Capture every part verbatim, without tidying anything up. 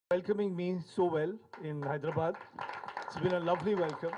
welcoming me so well in Hyderabad. It's been a lovely welcome.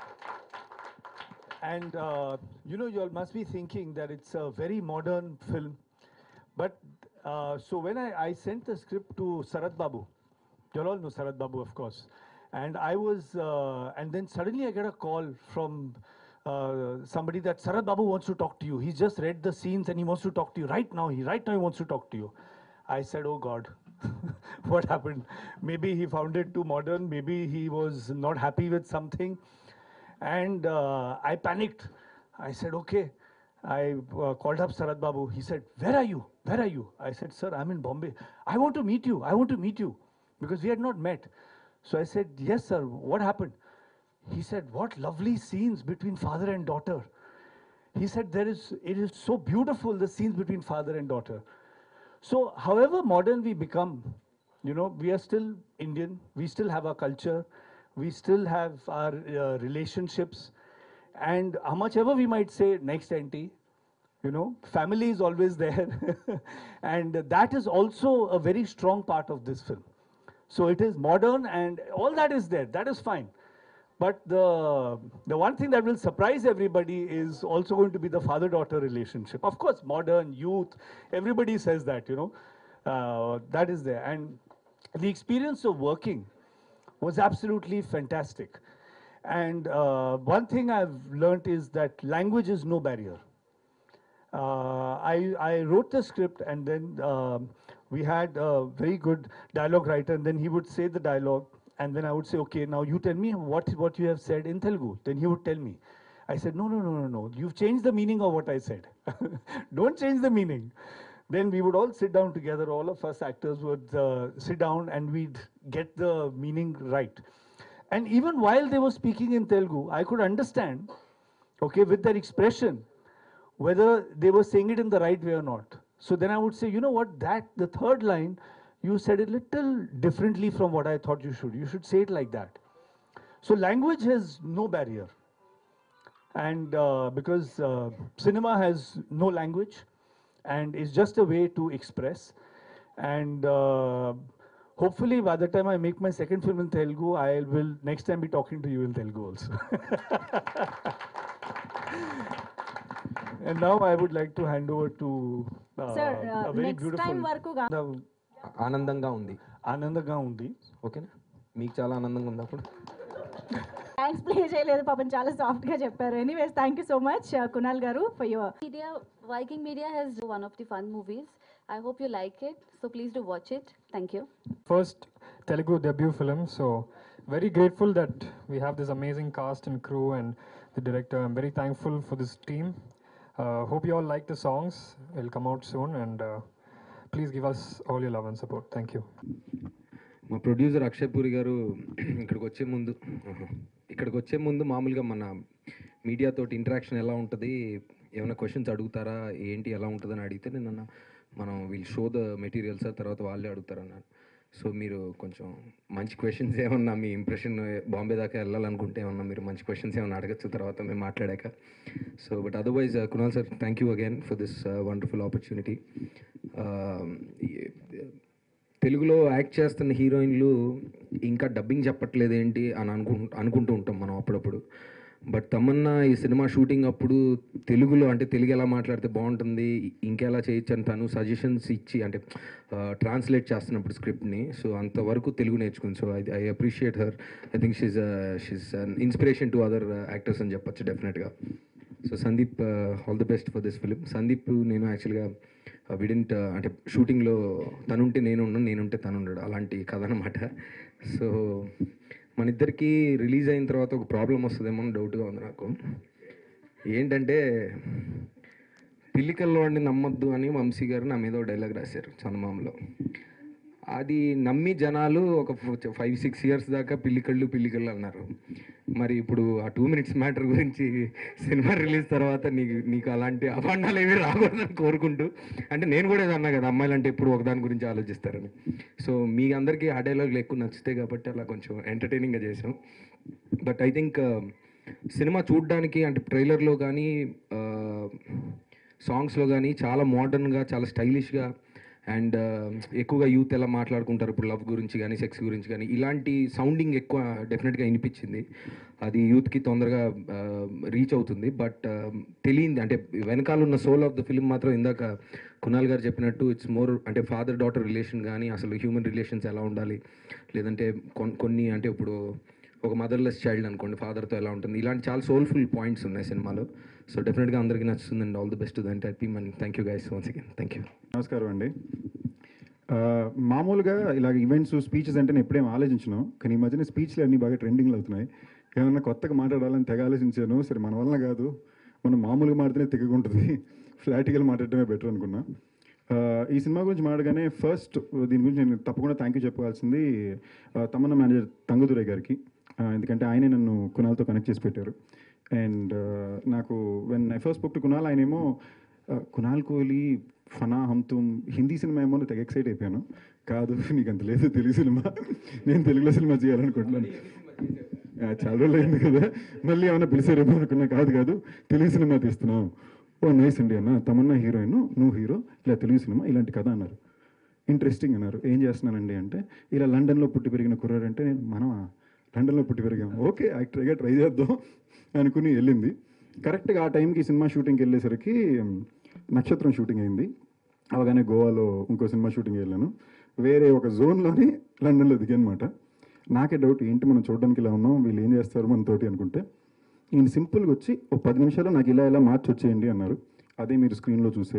And uh, you know, you all must be thinking that it's a very modern film. But uh, so when I, I sent the script to Sarat Babu, you all know Sarat Babu, of course. And I was, uh, and then suddenly I get a call from uh, somebody that Sarat Babu wants to talk to you. He's just read the scenes and he wants to talk to you right now. He right now he wants to talk to you. I said, oh God, what happened? Maybe he found it too modern. Maybe he was not happy with something. And uh, I panicked. I said, okay. I uh, called up Sarat Babu. He said, where are you? Where are you? I said, sir, I'm in Bombay. I want to meet you. I want to meet you. Because we had not met. So I said, yes, sir. What happened? He said, what lovely scenes between father and daughter. He said, there is, it is so beautiful, the scenes between father and daughter. So however modern we become, you know, we are still Indian. We still have our culture. We still have our uh, relationships. And how much ever we might say next auntie, you know, family is always there. And that is also a very strong part of this film. So it is modern and all that is there. That is fine. But the, the one thing that will surprise everybody is also going to be the father-daughter relationship. Of course, modern, youth, everybody says that, you know, uh, that is there. And the experience of working was absolutely fantastic. And uh, one thing I've learned is that language is no barrier. Uh, I, I wrote the script and then um we had a very good dialogue writer and then he would say the dialogue and then I would say, okay, now you tell me what, what you have said in Telugu. Then he would tell me. I said, no, no, no, no, no. You've changed the meaning of what I said. Don't change the meaning. Then we would all sit down together. All of us actors would uh, sit down and we'd get the meaning right. And even while they were speaking in Telugu, I could understand, okay, with their expression, whether they were saying it in the right way or not. So then I would say, you know what, that, the third line, you said it little differently from what I thought you should. You should say it like that. So language has no barrier. And uh, because uh, cinema has no language and is just a way to express. And uh, hopefully by the time I make my second film in Telugu, I will next time be talking to you in Telugu also. And now I would like to hand over to uh, Sir, uh, a very next beautiful. time వరకు గా- ఆనందంగా ఉంది. ఆనందంగా ఉంది. ఓకేనా? మీకు చాలా ఆనందంగా ఉంది అప్పుడు. థ్యాంక్స్ ప్లే చేయలేదు పాపం చాలా సాఫ్ట్ గా చెప్పారు. Anyways thank you so much Kunal గారు for your Media, Viking Media has one of the fun movies. I hope you like it. So please do watch it. Thank you. First Telugu debut film, so very grateful that we have this amazing cast and crew and the director. I'm very thankful for this team. Uh, hope you all like the songs. It'll come out soon and uh, please give us all your love and support. Thank you. మా producer Akshay Puri గారు ఇక్కడికి వచ్చే ముందు ఇక్కడికి వచ్చే ముందు మామూలుగా మన మీడియాతోటి ఇంటరాక్షన్ ఎలా ఉంటుంది, ఏమైనా క్వశ్చన్స్ అడుగుతారా ఏంటి ఎలా ఉంటుందని అడిగితే నేను అన్న మనం వీళ్ళు షో ద మెటీరియల్స్ తర్వాత వాళ్ళే అడుగుతారన్నాను. సో మీరు కొంచెం మంచి క్వశ్చన్స్ ఏమన్నా మీ ఇంప్రెషన్ బాంబే దాకా వెళ్ళాలనుకుంటే ఏమన్నా మీరు మంచి క్వశ్చన్స్ ఏమన్నా అడగచ్చు తర్వాత మేము మాట్లాడాక. So but otherwise Kunal sir, thank you again for this wonderful opportunity. తెలుగులో యాక్ట్ చేస్తున్న హీరోయిన్లు ఇంకా డబ్బింగ్ చెప్పట్లేదు ఏంటి అని అనుకు అనుకుంటూ ఉంటాం మనం అప్పుడప్పుడు. బట్ తమన్నా ఈ సినిమా షూటింగ్ అప్పుడు తెలుగులో అంటే తెలుగు ఎలా మాట్లాడితే బాగుంటుంది, ఇంకెలా చేయొచ్చు అని తను సజెషన్స్ ఇచ్చి అంటే ట్రాన్స్లేట్ చేస్తున్నప్పుడు స్క్రిప్ట్ని, సో అంతవరకు తెలుగు నేర్చుకుంది. So I I appreciate her. I think she's she's an inspiration to other actors అని చెప్పచ్చు డెఫినెట్గా. So Sandeep, all the best for this film. Sandeep నేను యాక్చువల్గా విడింట్ అంటే షూటింగ్లో తనుంటే నేను ఉన్నాను, నేనుంటే తను ఉండడు, అలాంటి కథ అనమాట. సో మన ఇద్దరికి రిలీజ్ అయిన తర్వాత ఒక ప్రాబ్లం వస్తుందేమో అని డౌట్గా ఉంది నాకు. ఏంటంటే పిల్లికల్లో వాడిని నమ్మొద్దు అని వంశీ గారు నా మీద డైలాగ్ రాశారు చందమామలో. అది నమ్మి జనాలు ఒక ఫైవ్ సిక్స్ ఇయర్స్ దాకా పిల్లికళ్ళు పిల్లికళ్ళు అన్నారు. మరి ఇప్పుడు ఆ టూ మినిట్స్ మ్యాటర్ గురించి సినిమా రిలీజ్ తర్వాత నీకు నీకు అలాంటి అభాండాలు ఏమీ రాకూడదని కోరుకుంటూ, అంటే నేను కూడా ఏదో అన్నా కదా అమ్మాయిలు అంటే ఎప్పుడు ఒకదాని గురించి ఆలోచిస్తారని. సో మీ అందరికీ ఆ డైలాగులు ఎక్కువ నచ్చుతాయి కాబట్టి అలా కొంచెం ఎంటర్టైనింగ్గా చేసాం. బట్ ఐ థింక్ సినిమా చూడడానికి అంటే ట్రైలర్లో కానీ సాంగ్స్లో కానీ చాలా మోడర్న్గా చాలా స్టైలిష్గా అండ్ ఎక్కువగా యూత్ ఎలా మాట్లాడుకుంటారు ఇప్పుడు లవ్ గురించి కానీ సెక్స్ గురించి కానీ ఇలాంటి సౌండింగ్ ఎక్కువ డెఫినెట్గా వినిపించింది. అది యూత్కి తొందరగా రీచ్ అవుతుంది. బట్ తెలియంది అంటే వెనకాల ఉన్న సోల్ ఆఫ్ ద ఫిల్మ్ మాత్రం ఇందాక కునాల్ గారు చెప్పినట్టు ఇట్స్ మోర్ అంటే ఫాదర్ డాటర్ రిలేషన్ కానీ అసలు హ్యూమన్ రిలేషన్స్ ఎలా ఉండాలి, లేదంటే కొన్ని అంటే ఇప్పుడు ఒక మదర్లెస్ చైల్డ్ అనుకోండి ఫాదర్తో ఎలా ఉంటుంది, ఇలాంటి చాలా సోల్ఫుల్ పాయింట్స్ ఉన్నాయి సినిమాలో. సో డెఫినెట్గా అందరికీ నచ్చుతుంది and all the best to the entire team and thank you guys once again. Thank you. నమస్కారం అండి. మామూలుగా ఇలాగ ఈవెంట్స్ స్పీచెస్ అంటే నేను ఎప్పుడేం ఆలోచించను, కానీ ఈ మధ్యన స్పీచ్లు అన్నీ బాగా ట్రెండింగ్లు అవుతున్నాయి. ఏమన్నా కొత్తగా మాట్లాడాలని తెగ ఆలోచించాను. సరే మన వల్ల కాదు, మనం మామూలుగా మాడితేనే తెగకుంటుంది, ఫ్లాటికల్ మాట్లాడటమే బెటర్ అనుకున్నా. ఈ సినిమా గురించి మాట్లాడగానే ఫస్ట్ దీని గురించి నేను తప్పకుండా థ్యాంక్ యూ చెప్పుకోవాల్సింది తమన్నా మేనేజర్ తంగుదురై గారికి. ఎందుకంటే ఆయనే నన్ను కునాల్తో కనెక్ట్ చేసి పెట్టారు. అండ్ నాకు when I first book to Kunal, ఆయనేమో కునాల్ కోహ్లీ ఫనా హమ్ తుమ్ హిందీ సినిమా ఏమో తెగ ఎక్సైట్ అయిపోయాను. కాదు నీకు అంత లేదు, తెలుగు సినిమా, నేను తెలుగులో సినిమా చేయాలనుకుంటున్నాను. చాలా రోజులు అయింది కదా, మళ్ళీ ఏమైనా పిలిచారేమో అనుకున్నా. కాదు కాదు తెలుగు సినిమా తీస్తున్నావు. ఓ నైస్ అండి అన్న, తమన్నా హీరోయిన్, నువ్వు హీరో, ఇలా తెలుగు సినిమా ఇలాంటి కథ అన్నారు. ఇంట్రెస్టింగ్ అన్నారు. ఏం చేస్తున్నానండి అంటే, ఇలా లండన్లో పుట్టి పెరిగిన కుర్రాడు అంటే, నేను మనం లండన్లో పుట్టి పెరిగాం, ఓకే యాక్టర్గా ట్రై చేద్దాం అనుకుని వెళ్ళింది. కరెక్ట్గా ఆ టైంకి సినిమా షూటింగ్కి వెళ్ళేసరికి నక్షత్రం షూటింగ్ అయింది. అవగానే గోవాలో ఇంకో సినిమా షూటింగ్ వెళ్ళాను. వేరే ఒక జోన్లోని లండన్లో దిగానమాట. నాకే డౌట్, ఏంటి మనం చూడడానికి ఇలా ఉన్నాం, వీళ్ళు ఏం చేస్తారు మనతోటి అనుకుంటే, ఈయన సింపుల్గా వచ్చి ఒక పది నిమిషాలు నాకు ఇలా ఇలా మార్చి వచ్చేయండి అన్నారు. అదే మీరు స్క్రీన్లో చూసే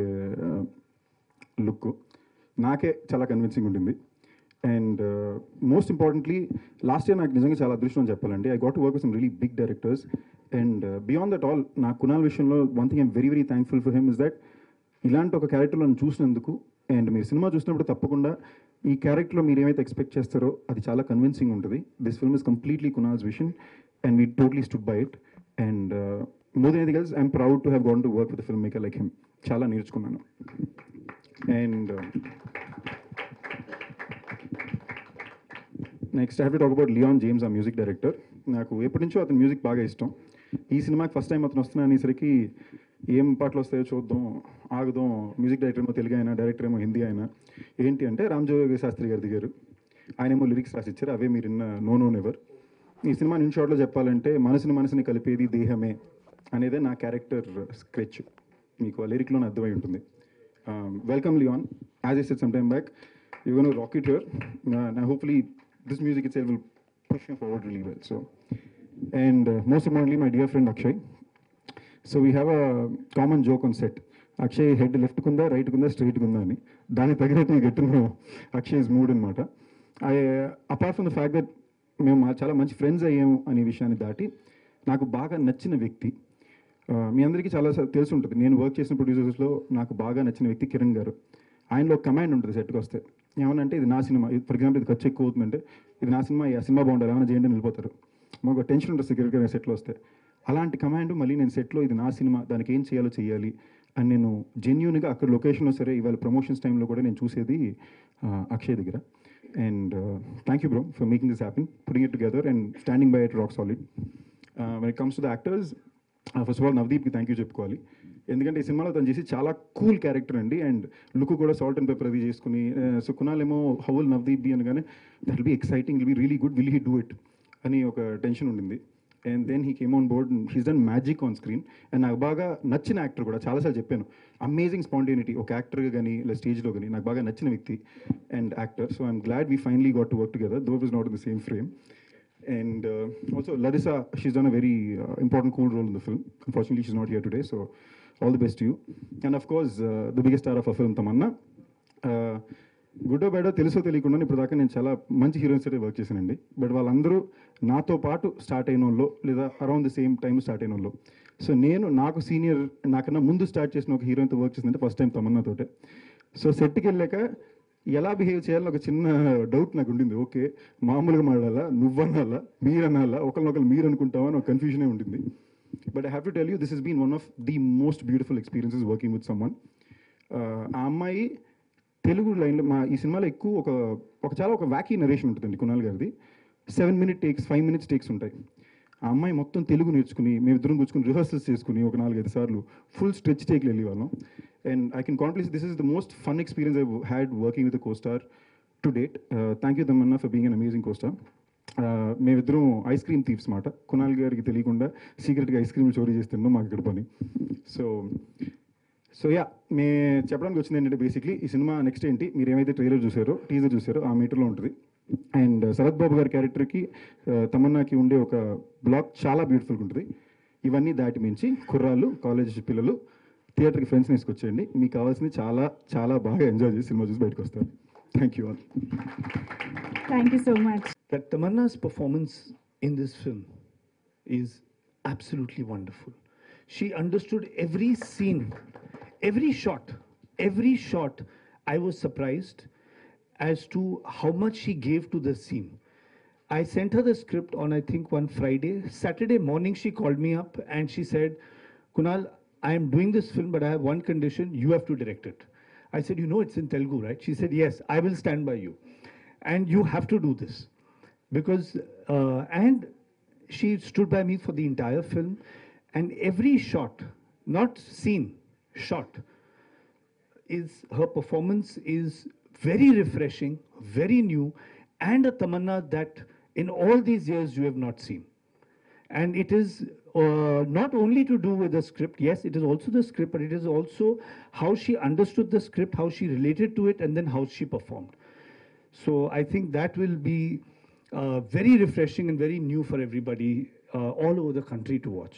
లుక్ నాకే చాలా కన్విన్సింగ్ ఉంటుంది. And most importantly last year నాకు నిజంగా చాలా అదృష్టం అని చెప్పాలండి. I got to work with some really big directors. And beyond that all, నా కునాల్ విషయంలో one thing I'm very very thankful for him is that ఇలాంటి ఒక క్యారెక్టర్లో నన్ను చూసినందుకు. అండ్ మీరు సినిమా చూసినప్పుడు తప్పకుండా ఈ క్యారెక్టర్లో మీరు ఏమైతే ఎక్స్పెక్ట్ చేస్తారో అది చాలా కన్విన్సింగ్ ఉంటుంది. This film is completely Kunal's vision and we totally stood by it. And more than anything else I'm proud to have gone to work with filmmaker like him. చాలా నేర్చుకున్నాను. And next I have to talk about Leon James, ఆ music director. నాకు ఎప్పటి నుంచో అతని music బాగా ఇష్టం. ఈ సినిమాకి ఫస్ట్ టైం అతను వస్తున్నా అనేసరికి ఏం పాటలు వస్తాయో చూద్దాం, ఆగుదాం, మ్యూజిక్ డైరెక్టర్ ఏమో తెలుగు అయినా, డైరెక్టర్ ఏమో హిందీ అయినా, ఏంటి అంటే రామ్జోగి శాస్త్రి గారి దిగారు. ఆయన ఏమో లిరిక్స్ రాసిచ్చారు, అవే మీరు ఇన్న నో నో నెవర్. ఈ సినిమా ఇన్ షార్ట్లో చెప్పాలంటే మనసుని మనసుని కలిపేది దేహమే అనేదే నా క్యారెక్టర్ స్కెచ్. మీకు ఆ లిరిక్లోనే అర్థమై ఉంటుంది. Welcome Leon, as I said some time back, you gonna rock it here. Hopefully this music itself will push you forward really well. So, and uh, most importantly, my dear friend Akshay. So we have a common joke on set. Akshay head left kunda, right kunda, straight kunda ani. Dani taginattu get to know Akshay's mood anamata. I uh, apart from the fact that మేము చాలా మంచి friends అయ్యాము అనే విషయాన్ని దాటి నాకు బాగా నచ్చిన వ్యక్తి, మీ అందరికీ చాలా తెలిసి ఉంటుంది, నేను వర్క్ చేసిన ప్రొడ్యూసర్స్లో నాకు బాగా నచ్చిన వ్యక్తి కిరణ్ గారు. ఆయనలో కమాండ్ ఉంటుంది సెట్కి వస్తే. ఏమనంటే ఇది నా సినిమా, ఫర్ ఎగ్జాంపుల్ ఇది ఖర్చు ఎక్కువ అవుతుందంటే ఇది నా సినిమా, ఆ సినిమా బాగుండాలి, ఏమైనా చేయండి అని వెళ్ళిపోతారు. మాకు టెన్షన్ ఉంటుంది సెక్యూరిటీ సెట్లో వస్తే. అలాంటి కమాండ్ మళ్ళీ నేను సెట్లో ఇది నా సినిమా, దానికి ఏం చేయాలో చేయాలి అని నేను జెన్యూన్గా అక్కడ లొకేషన్లో సరే ఇవాళ ప్రమోషన్స్ టైంలో కూడా నేను చూసేది అక్షయ్ దగ్గర. And thank you bro for making this happen, putting it together and standing by it rock solid. When it comes to the actors, first of all నవదీప్కి థ్యాంక్ యూ చెప్పుకోవాలి. ఎందుకంటే ఈ సినిమాలో తను చేసి చాలా కూల్ క్యారెక్టర్ అండి. అండ్ లుక్ కూడా సాల్ట్ అండ్ పెప్పర్ అది చేసుకుని, సో కునాల్ ఏమో హౌ విల్ నవదీప్ బి అనగానే that will be exciting, will be really good, will he do it అని ఒక టెన్షన్ ఉండింది. And then he came on board, he's done magic on screen. And నాకు బాగా నచ్చిన యాక్టర్ కూడా, చాలాసార్లు చెప్పాను, అమేజింగ్ స్పాంటేనిటీ ఒక యాక్టర్గా కానీ లేదా స్టేజ్లో కానీ నాకు బాగా నచ్చిన వ్యక్తి and actor. So I'm glad we finally got to work together, though is not in the same frame. And uh, also Larissa, she's done a very uh, important cool role in the film. Unfortunately, she's not here today, so all the best to you. And of course, uh, the biggest star of our film, Tamanna. Uh, గుడ్డో బేడో తెలుసో తెలియకుండా ఇప్పుడు దాకా నేను చాలా మంచి heroines అయితే వర్క్ చేశానండి. బట్ వాళ్ళందరూ నాతో పాటు స్టార్ట్ అయిన వాళ్ళు లేదా around the same time start అయిన వాళ్ళు. సో నేను నాకు సీనియర్, నాకన్నా ముందు స్టార్ట్ చేసిన ఒక హీరోయిన్తో వర్క్ చేసిందంటే ఫస్ట్ టైం తమన్నాతోటే. సో సెట్కి వెళ్ళాక ఎలా బిహేవ్ చేయాలని ఒక చిన్న డౌట్ నాకు ఉండింది. ఓకే మామూలుగా మాట్లాడాలా, నువ్వనాలా, మీరు అనాలా, ఒకరినొకరు మీరు అనుకుంటావా అని ఒక కన్ఫ్యూజనే ఉంటుంది. But I have to tell you this is been one of the most beautiful experiences working with someone. ఆ అమ్మాయి తెలుగు లైన్లో మా ఈ సినిమాలో ఎక్కువ ఒక ఒక చాలా ఒక వ్యాకీ నరేషన్ ఉంటుందండి కునాల్ గారిది. Seven minute takes, five minutes takes ఉంటాయి. ఆ అమ్మాయి మొత్తం తెలుగు నేర్చుకుని మేము ఇద్దరం కూర్చుని రిహర్సల్స్ చేసుకుని ఒక నాలుగైదు సార్లు ఫుల్ స్ట్రెచ్ టేక్లు వెళ్ళి వాళ్ళం. And I can confidently say this is the most fun experience I've had working with a co-star to date. Uh, thank you, Tamanna, for being an amazing co-star. Uh, మేమిద్దరం ice cream thieves మాట కునాల్ గారికి తెలియకుండా సీక్రెట్గా ice cream చోరీ చేస్తున్నాం మాకు ఇక్కడ పని. సో సో యా మే చెప్పడానికి వచ్చింది ఏంటంటే బేసిక్లీ ఈ సినిమా నెక్స్ట్ ఏంటి, మీరు ఏమైతే ట్రైలర్ చూసారో టీజర్ చూసారో ఆ మీటర్లో ఉంటుంది. అండ్ శరత్ బాబు గారి క్యారెక్టర్కి తమన్నాకి ఉండే ఒక బ్లాక్ చాలా బ్యూటిఫుల్గా ఉంటుంది. ఇవన్నీ దాటి మించి కుర్రాళ్ళు కాలేజ్ పిల్లలు థియేటర్కి ఫ్రెండ్స్ని తీసుకొచ్చేయండి. మీకు కావాల్సింది చాలా చాలా బాగా ఎంజాయ్ చేసి సినిమా చూసి బయటకు వస్తారు. Thank you all. Thank you so much. That Tamanna's performance in this film is absolutely wonderful. She understood every scene, every shot, every shot. I was surprised as to how much she gave to the scene. I sent her the script on, I think, one Friday. Saturday morning, she called me up and she said, Kunal, I am doing this film, but I have one condition. You have to direct it. I said, you know, it's in Telugu, right? She said, yes, I will stand by you. And you have to do this. Because, uh, and she stood by me for the entire film. And every shot, not scene, shot, is her performance is very refreshing, very new, and a Tamanna that in all these years you have not seen. And it is uh, not only to do with the script, yes, it is also the script, but it is also how she understood the script, how she related to it, and then how she performed. So I think that will be uh, very refreshing and very new for everybody uh, all over the country to watch.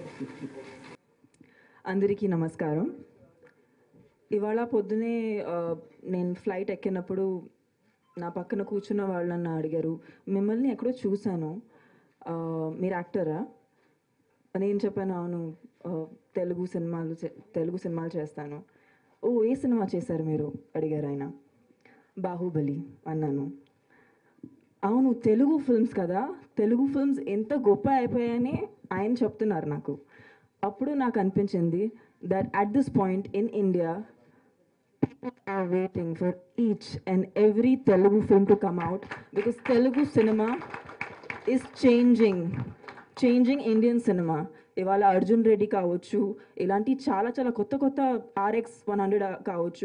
అందరికీ నమస్కారం. ఇవాళ పొద్దునే ఆ, నేను flight ఎక్కినప్పుడు నా పక్కన కూర్చున్న వాళ్ళు నన్ను అడిగారు, మిమ్మల్ని ఎక్కడో చూశాను, ఆ, మీరు యాక్టరా? నేను చెప్పాను, అవును, ఆ, తెలుగు సినిమాలు చే- తెలుగు సినిమాలు చేస్తాను. ఓ, ఏ సినిమా చేశారు మీరు అడిగారు ఆయన. బాహుబలి అన్నాను. అవును, తెలుగు ఫిల్మ్స్ కదా, తెలుగు ఫిల్మ్స్ ఎంత గొప్ప అయిపోయాయని ఆయన చెప్తున్నారు నాకు. అప్పుడు నాకు అనిపించింది that at this point in India people are waiting for each and every Telugu film to come out because Telugu cinema is changing, changing Indian cinema. ఇవాళ అర్జున్ రెడ్డి కావచ్చు, ఇలాంటి చాలా చాలా కొత్త కొత్త ఆర్ఎక్స్ వన్ హండ్రెడ్ కావచ్చు,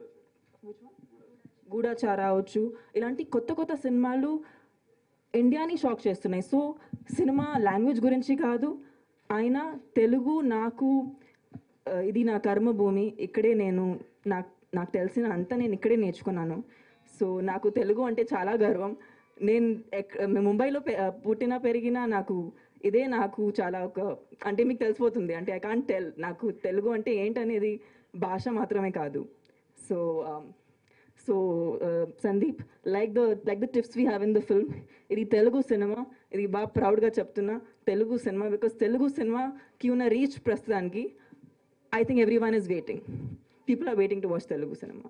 గూఢచార అవచ్చు, ఇలాంటి కొత్త కొత్త సినిమాలు ఇండియాని షాక్ చేస్తున్నాయి. సో సినిమా లాంగ్వేజ్ గురించి కాదు, ఆయన తెలుగు నాకు ఆ, ఇది నా కర్మభూమి, ఇక్కడే నేను నాకు నాకు తెలిసిన అంతా నేను ఇక్కడే నేర్చుకున్నాను. సో నాకు తెలుగు అంటే చాలా గర్వం. నేను ఎక్ ముంబైలో పె- పుట్టిన పెరిగిన నాకు ఇదే నాకు చాలా ఒక అంటే మీకు తెలిసిపోతుంది, అంటే ఐ కాంట్ టెల్ నాకు తెలుగు అంటే ఏంటనేది భాష మాత్రమే కాదు. So so Sandeep, like the like the tips we have in the film, ఇది తెలుగు సినిమా, ఇది బాగా ప్రౌడ్గా చెప్తున్నా తెలుగు సినిమా, బికాస్ తెలుగు సినిమాకి ఉన్న రీచ్ ప్రస్తుతానికి I think everyone is waiting. People are waiting to watch Telugu cinema.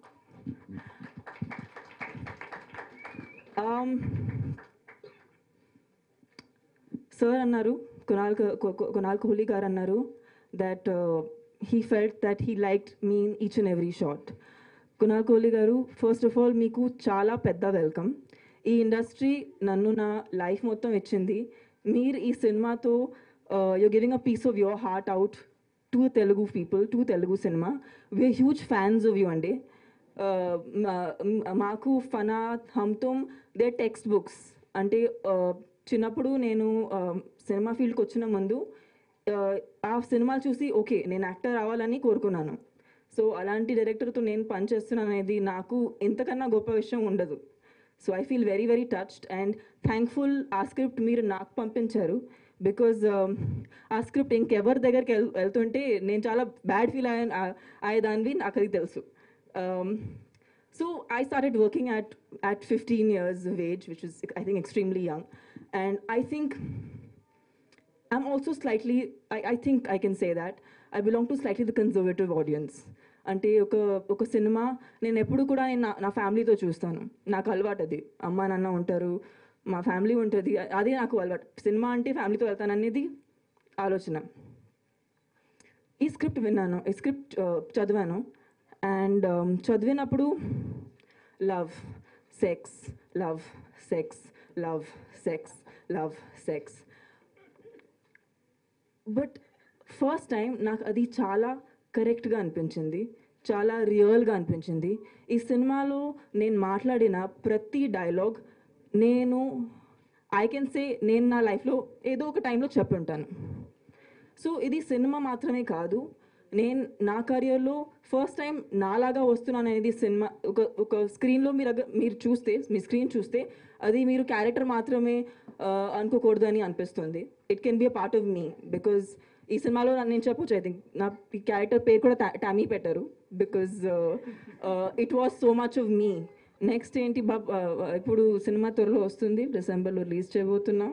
Um, Sir annaru, Kunal Kunal Kohli garu annaru that uh, he felt that he liked me in each and every shot. Kunal Kohli garu, first of all, meeku chala pedda welcome. ఈ industry నన్ను నా life మొత్తం ఇచ్చింది. మీరు ఈ సినిమాతో you're giving a piece of your heart out to Telugu people, to Telugu cinema. We're huge fans of you అండి. Uh, మా- మాకు ఫనా హమ్ తుమ్ దే టెక్స్ట్ బుక్స్. అంటే uh, చిన్నప్పుడు నేను సినిమా ఫీల్డ్కి వచ్చిన ముందు uh, ఆ సినిమాలు చూసి ఓకే నేను యాక్టర్ అవ్వాలని కోరుకున్నాను. సో అలాంటి డైరెక్టర్తో నేను పనిచేస్తున్నాను అనేది నాకు ఇంతకన్నా గొప్ప విషయం ఉండదు. So I feel very very touched and thankful ఆ స్క్రిప్ట్ మీరు నాకు పంపించారు. బికాజ్ ఆ స్క్రిప్ట్ ఇంకెవరి దగ్గరికి వెళ్ వెళ్తుంటే నేను చాలా బ్యాడ్ ఫీల్ అయ్యా అయ్యేదాన్ని నాకు అది తెలుసు. So I started working at at fifteen years of age, which is I think extremely young. And I think I'm also slightly, I, I think I can say that, I belong to slightly the conservative audience. అంటే ఒక ఒక cinema నేను ఎప్పుడు కూడా నేను నా నా ఫ్యామిలీతో చూస్తాను. నాకు అలవాటు అది, అమ్మ నాన్న ఉంటారు, మా ఫ్యామిలీ ఉంటుంది, అదే నాకు అలవాటు. సినిమా అంటే ఫ్యామిలీతో వెళ్తాను అనేది ఆలోచన. ఈ స్క్రిప్ట్ విన్నాను, ఈ స్క్రిప్ట్ చదివాను. అండ్ చదివినప్పుడు love, sex, love, sex, love, sex, love, sex. But first time నాకు అది చాలా కరెక్ట్గా అనిపించింది. చాలా రియల్గా అనిపించింది. ఈ సినిమాలో నేను మాట్లాడిన ప్రతి డైలాగ్ నేను ఐ కెన్ సే నేను నా లైఫ్లో ఏదో ఒక టైంలో చెప్పి ఉంటాను. సో ఇది సినిమా మాత్రమే కాదు, నేను నా కెరియర్లో ఫస్ట్ టైం నాలాగా వస్తున్నాను అనేది సినిమా ఒక ఒక స్క్రీన్లో మీరు అగ మీరు చూస్తే మీ స్క్రీన్ చూస్తే అది మీరు క్యారెక్టర్ మాత్రమే అనుకోకూడదు అని అనిపిస్తుంది. It can be a part of me because ఈ సినిమాలో నేను చెప్పొచ్చు, ఐ థింక్ నా ఈ క్యారెక్టర్ పేరు కూడా టామీ పెట్టారు because it was so much of me. Next ఏంటి బాబ్, ఇప్పుడు సినిమా త్వరలో వస్తుంది, డిసెంబర్లో రిలీజ్ చేయబోతున్నాం.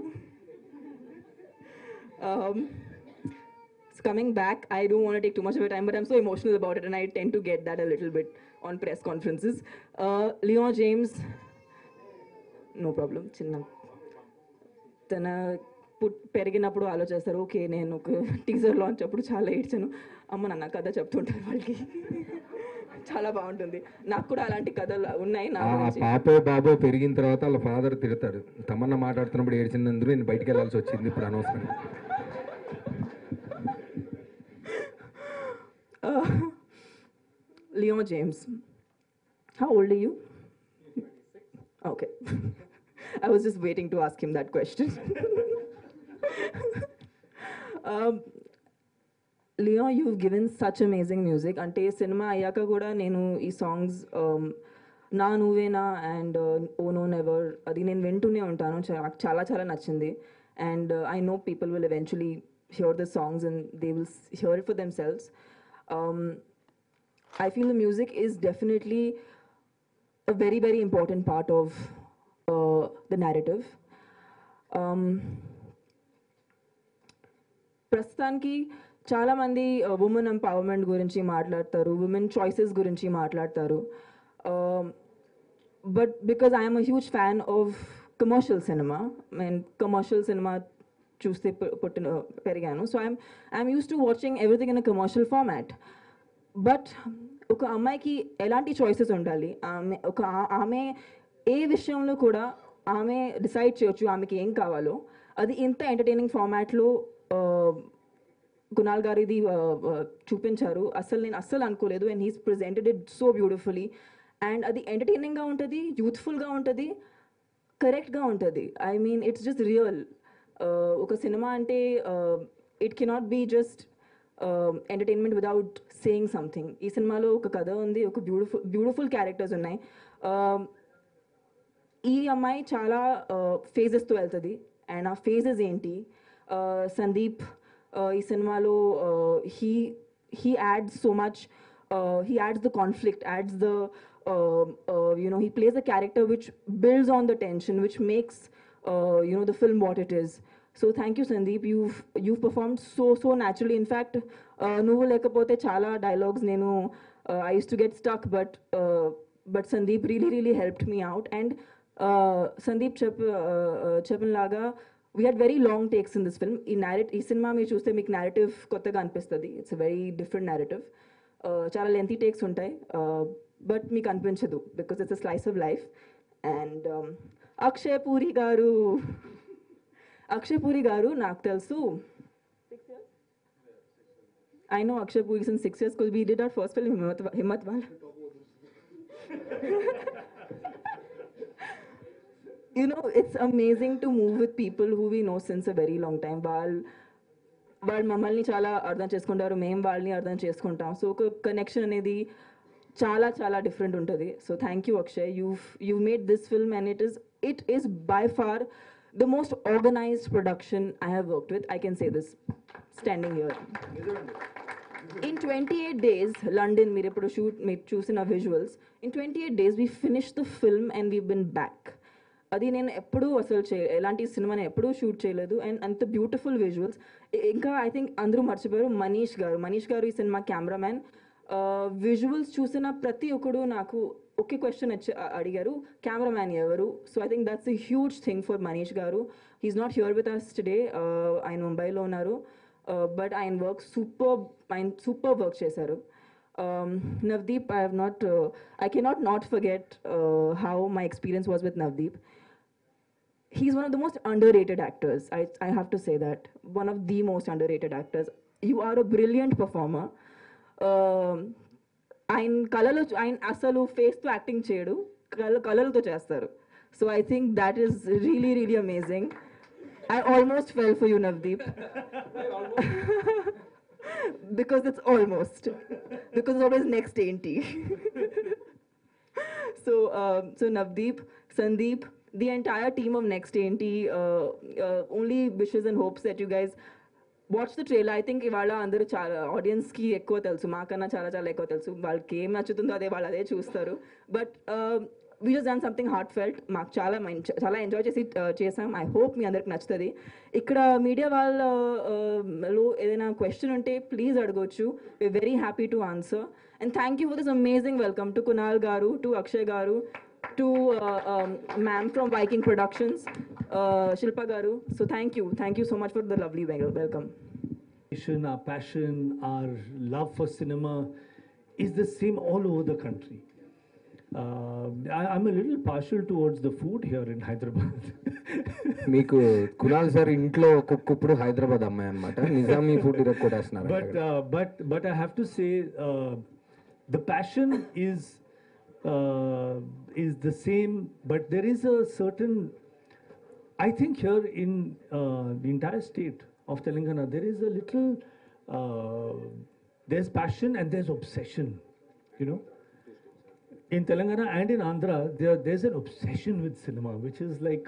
Coming back, I don't want to take too much of your time, but I'm so emotional about it, and I tend to get that a little bit on press conferences. Uh, Leon James, no problem. చిన్న తన put పెరిగినప్పుడు ఆలోచిస్తారు, okay నేను ఒక teaser launch అప్పుడు చాలా ఏడ్చాను, అమ్మ నాన్న కథ చెప్తుంటారు వాళ్ళకి. చాలా బాగుంటుంది. నాకు కూడా అలాంటి కథలు ఉన్నాయి. నా పాపో బాబో పెరిగిన తర్వాత వాళ్ళ ఫాదర్ తిడతాడు, తమన్నా మాట్లాడుతున్నప్పుడు ఏడ్చినందుకు నేను బయటికి వెళ్ళాల్సి వచ్చింది, ఇప్పుడు అనవసరం. Uh, Leon James, how old are you? Okay. I was just waiting to ask him that question. um, Leon, you've given such amazing music. Ante cinema ayyaka kuda nenu ee songs um, నా నువ్వేనా and oh no never అది నేను వింటూనే ఉంటాను, చాలా చాలా నచ్చింది. And I know people will eventually hear the songs and they will hear it for themselves. Um, I feel the music is definitely a very, very important part of uh, the narrative. Um, ప్రస్తుతానికి చాలామంది women empowerment గురించి మాట్లాడతారు, women choices గురించి మాట్లాడతారు. But because I'm a huge fan of commercial cinema and commercial cinema చూస్తే పుట్టిన పెరిగాను. So I'm I'm used to watching everything in a commercial format. బట్ ఒక అమ్మాయికి ఎలాంటి చాయిసెస్ ఉండాలి, ఆమె ఒక ఆమె ఏ విషయంలో కూడా ఆమె డిసైడ్ చేయొచ్చు ఆమెకి ఏం కావాలో, అది ఇంత ఎంటర్టైనింగ్ ఫార్మాట్లో కునాల్ గారు ఇది చూపించారు. అసలు నేను అస్సలు అనుకోలేదు, and he's presented it so beautifully. And అది ఎంటర్టైనింగ్గా ఉంటుంది, యూత్ఫుల్గా ఉంటుంది, కరెక్ట్గా ఉంటుంది. I mean it's just real. ఒక సినిమా అంటే it cannot be just entertainment without saying something. ఈ సినిమాలో ఒక కథ ఉంది, ఒక బ్యూటిఫుల్ బ్యూటిఫుల్ క్యారెక్టర్స్ ఉన్నాయి. ఈ అమ్మాయి చాలా ఫేజెస్తో వెళ్తుంది, అండ్ ఆ ఫేజెస్ ఏంటి, సందీప్ ఈ సినిమాలో he he adds so much, he adds the conflict, adds the you know he plays a character which builds on the tension, which makes Uh, you know the film what it is. So thank you Sandeep, you've you've performed so so naturally. In fact nuvu lekapothe chala dialogues nenu uh, I used to get stuck, but uh, but Sandeep really really helped me out. And uh, Sandeep chep uh, chepin laga we had very long takes in this film. ee narrative ee cinema meer chuste meek narrative kottaga anpistadi. It's a very different narrative. uh, chala lengthy takes untai, uh, but meek anpinchadu because it's a slice of life. And um, Akshay Puri garu Akshay Puri garu నాకు తెలుసు I know Akshay Puri in six years because we did our first film Himmat Himmatwala. You know it's amazing to move with people who we know since a very long time. వాళ్ళు వాళ్ళు మమ్మల్ని చాలా అర్థం చేసుకుంటారు, మేము వాళ్ళని అర్థం చేసుకుంటాం. సో ఒక కనెక్షన్ అనేది చాలా చాలా డిఫరెంట్ ఉంటుంది. So thank you Akshay, you you made this film and it is it is by far the most organized production I have worked with. I can say this standing here. In twenty-eight days, London, mere ippudu shoot me choosina visuals. In twenty-eight days, we finished the film and we've been back. అది నేను ఎప్పుడూ అసలు చే ఎలాంటి సినిమాని ఎప్పుడూ shoot చేయలేదు. And అంత బ్యూటిఫుల్ విజువల్స్. ఇంకా ఐ థింక్ అందరూ మర్చిపోయారు మనీష్ గారు. మనీష్ గారు ఈ సినిమా కెమెరామ్యాన్. విజువల్స్ చూసిన ప్రతి ఒక్కడు నాకు ఒకే క్వశ్చన్ వచ్చి అడిగారు, కెమెరామ్యాన్ ఎవరు? So I think that's a huge thing for Manish garu. He's not here with us today, ఆయన ముంబైలో ఉన్నారు. బట్ ఆయన వర్క్ సూపర్, ఆయన సూపర్ వర్క్ చేశారు. Navdeep, I have not, uh, I cannot not forget uh, how my experience was with Navdeep. He's one of the most underrated actors. I, I have to say that. One of the most underrated actors. You are a brilliant performer. Um, ఆయన కళలో ఆయన అసలు ఫేస్తో acting చేయడు, కళ కళలతో చేస్తారు. So I think that is really really amazing. I almost fell for you Navdeep because it's almost because it's always next ఏంటి. so um, so Navdeep, Sandeep, the entire team of Next ఏంటి, uh, uh, only wishes and hopes that you guys watch the trailer. I think ఇవాళ అందరూ చాలా ఆడియన్స్కి ఎక్కువ తెలుసు, మాకన్నా చాలా చాలా ఎక్కువ తెలుసు, వాళ్ళకి ఏం నచ్చుతుందో అదే వాళ్ళు అదే చూస్తారు. But we just done something heartfelt, మాకు చాలా మంచి చాలా ఎంజాయ్ చేసి uh, చేసాం. ఐ హోప్ మీ అందరికి నచ్చుతుంది. ఇక్కడ మీడియా వాళ్ళలో ఏదైనా క్వశ్చన్ ఉంటే ప్లీజ్ అడగొచ్చు, we very happy to answer. And thank you for this amazing welcome to Kunal garu, to Akshay గారు, to uh, um, ma'am from Viking Productions, uh, Shilpa Garu. So thank you. Thank you so much for the lovely wel- welcome. Our passion, our love for cinema is the same all over the country. Uh, I, I'm a little partial towards the food here in Hyderabad. మీకు Kunal sir ఇంట్లో ఒక్కొక్కప్పుడు హైదరాబాద్ అమ్మాయి అనమాట, Nizami food కొట్టేస్తున్నారు. But uh, but but I have to say, uh, the passion is uh, is the same. But there is a certain, I think here in uh, the entire state of Telangana, there is a little, uh, there's passion and there's obsession, you know. In Telangana and in Andhra, there, there's an obsession with cinema, which is like,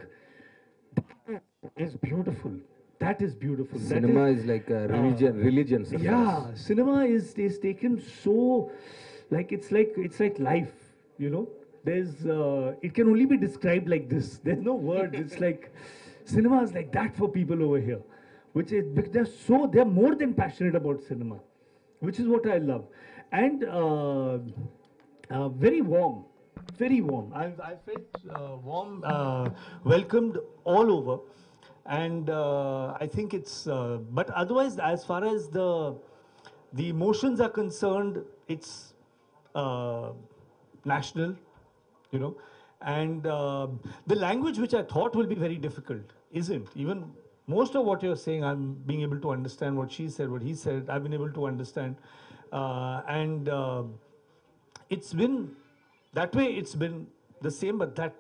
is beautiful. That is beautiful. That cinema is like religion religion sir. Yeah, cinema is is taken so, like it's like it's like life, you know. There's uh, it can only be described like this. There's no words. It's like cinema is like that for people over here, which is because they're so they're more than passionate about cinema, which is what I love, and uh, uh, very warm, very warm. I I felt uh, warm, uh, welcomed all over. And uh, I think it's, uh, but otherwise, as far as the the emotions are concerned, it's uh, national, you know, and uh, the language which I thought will be very difficult isn't. Even most of what you're saying, I'm being able to understand what she said, what he said. I've been able to understand, uh, and uh, it's been that way. It's been the same, but that.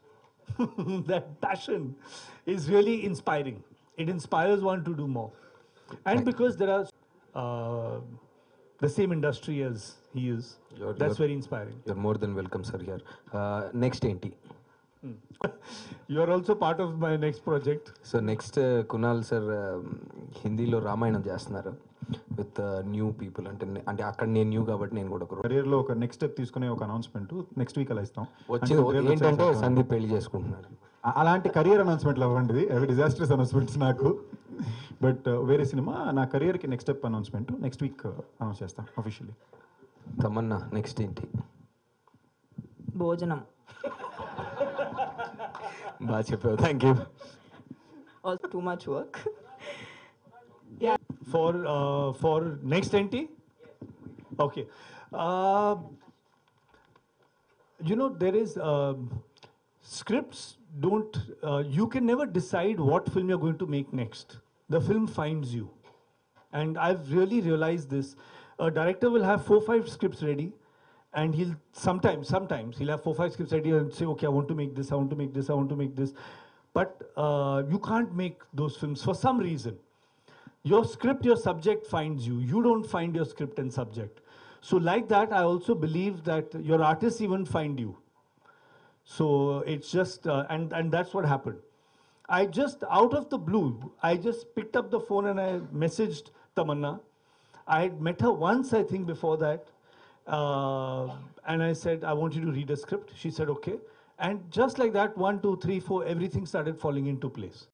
that passion is really inspiring. It inspires one to do more. And because there are uh, the same industry as he is, You're- that's you're- very inspiring. You're more than welcome sir here. Next ఏంటి? You are also part of my next project. So next Kunal sir హిందీలో రామాయణం చేస్తున్నారు with new people. అంటే నే- అంటే అక్కడ నేను new కాబట్టి నేను కూడా ఒక రో- కెరీర్లో ఒక నెక్స్ట్ స్టెప్ తీసుకునే ఒక అనౌన్స్మెంట్ నెక్స్ట్ వీక్ అలా ఇస్తాం. వచ్చింది అంటే ఏంటంటే సందీప్ పెళ్లి చేసుకుంటున్నారు. అ- అలాంటి కెరియర్ అనౌన్స్మెంట్లు అవ్వండి, అవి డిజాస్టర్స్ అనౌన్స్మెంట్స్ నాకు. బట్ వేరే సినిమా నా కెరియర్కి next step announcement next week announce చేస్తాం అఫీషియల్లీ. తమన్నా నెక్స్ట్ ఏంటి? భోజనం. బాగా చెప్పావు, thank you. Also too much work. For uh, for next N T? Okay. Uh, you know, there is um scripts don't, uh, you can never decide what film you're going to make next. The film finds you. And I've really realized this. A director will have four, five scripts ready, and he'll sometimes, sometimes he'll have four, five scripts ready and say, okay, I want to make this, I want to make this, I want to make this. But uh, you can't make those films for some reason. Your script, your subject finds you. You don't find your script and subject. So like that, I also believe that your artists even find you. So it's just, uh, and, and that's what happened. I just, out of the blue, I just picked up the phone and I messaged Tamanna. I had met her once, I think, before that. Uh, and I said, I want you to read a script. She said, okay. And just like that, one, two, three, four, everything started falling into place.